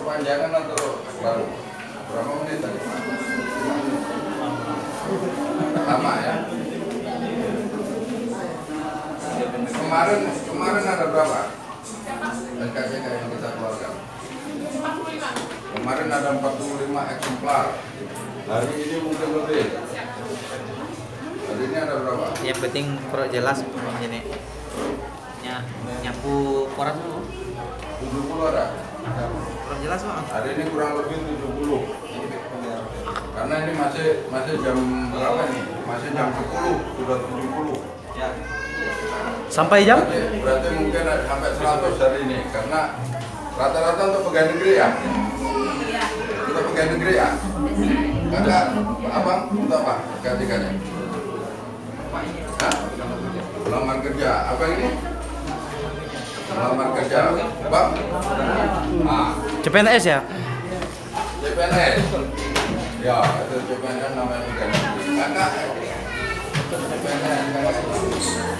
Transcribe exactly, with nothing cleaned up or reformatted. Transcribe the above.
perpanjangan atau baru? Berapa menit tadi? Lama ya? Kemarin kemarin ada berapa? S K S K yang kita keluarkan? Kemarin ada empat puluh lima eksemplar. Hari ini mungkin lebih. Hari ini ada berapa? Yang penting pro jelas ini. Ya, nyapu koran dulu. tujuh puluh ada? Pro jelas, Bang. Hari ini kurang lebih tujuh puluh. Karena ini masih masih jam berapa nih? Masih jam sepuluh, sudah tujuh puluh. Ya. Sampai jam? Berarti, berarti mungkin ada sampai seratus hari ini. Karena rata-rata untuk pegawai negeri ya? Untuk pegawai negeri ya? Kakak, abang, untuk apa? Ganti-ganti. Hah? Lamar kerja. Apa ini? Lamar kerja. Bang? Ah. C P N S ya? C P N S. Ya, itu C P N S namanya pegawai negeri. Kakak, C P N S.